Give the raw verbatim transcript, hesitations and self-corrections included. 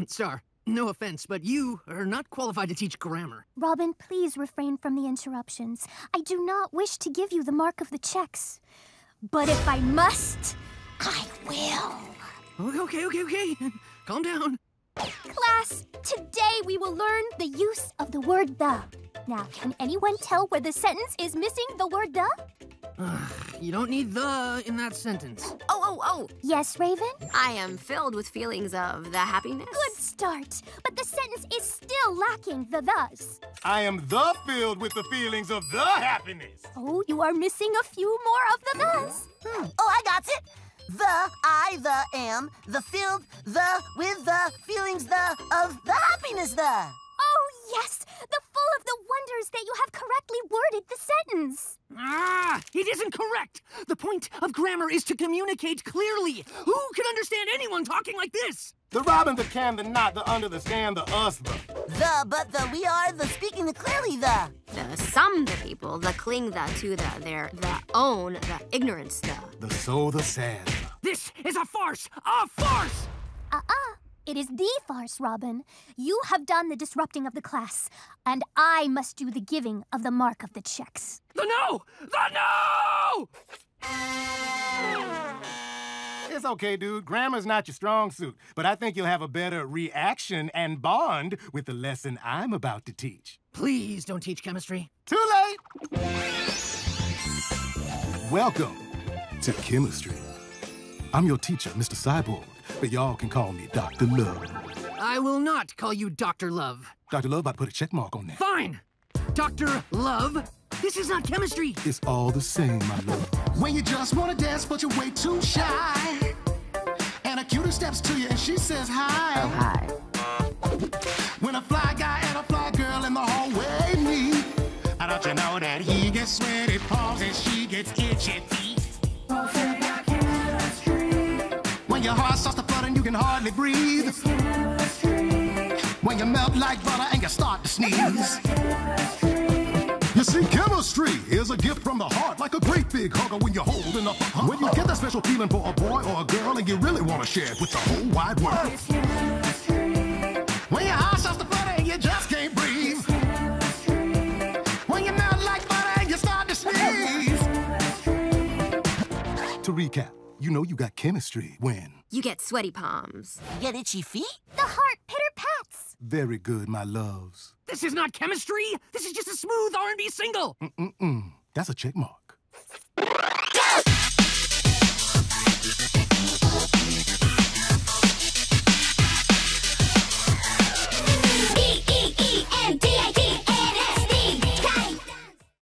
Star, no offense, but you are not qualified to teach grammar. Robin, please refrain from the interruptions. I do not wish to give you the mark of the checks. But if I must, I will. Okay, okay, okay. Calm down. Class, today we will learn the use of the word the. Now, can anyone tell where the sentence is missing the word the? You don't need the in that sentence. Oh, oh, oh. Yes, Raven? I am filled with feelings of the happiness. Good start. But the sentence is still lacking the thus. I am the filled with the feelings of the happiness. Oh, you are missing a few more of the thus. Hmm. Oh, I got it. The, I, the, am, the filled, the, with the, feelings, the, of the happiness, the. Oh, yes! The full of the wonders that you have correctly worded the sentence. Ah, it isn't correct. The point of grammar is to communicate clearly. Who can understand anyone talking like this? The Robin, the can, the not, the under, the stand, the us, the. The, but the, we are, the speaking, the clearly, the. The some, the people, the cling, the to, the their, the own, the ignorance, the. The so, the sad. This is a farce! A farce! Uh-uh. It is the farce, Robin. You have done the disrupting of the class, and I must do the giving of the mark of the checks. The no! The no! It's okay, dude. Grammar's not your strong suit, but I think you'll have a better reaction and bond with the lesson I'm about to teach. Please don't teach chemistry. Too late! Welcome to chemistry. I'm your teacher, Mister Cyborg, but y'all can call me Doctor Love. I will not call you Doctor Love. Doctor Love, I put a check mark on that. Fine! Doctor Love, this is not chemistry. It's all the same, my love. When you just want to dance, but you're way too shy. And a cutie steps to you and she says hi. Oh, hi. When a fly guy and a fly girl in the hallway meet, I don't you know that he gets sweaty palms and she gets itchy feet. When your heart starts to flutter and you can hardly breathe. When you melt like butter and you start to sneeze. You see, chemistry is a gift from the heart, like a great big hugger when you're holding up a heart. When you get that special feeling for a boy or a girl and you really want to share it with the whole wide world. When your heart starts to flutter and you just can't breathe. When you melt like butter and you start to sneeze. To recap, you know you got chemistry when... You get sweaty palms. Get itchy feet? The heart pitter-pats. Very good, my loves. This is not chemistry. This is just a smooth R and B single. Mm-mm-mm. That's a check mark.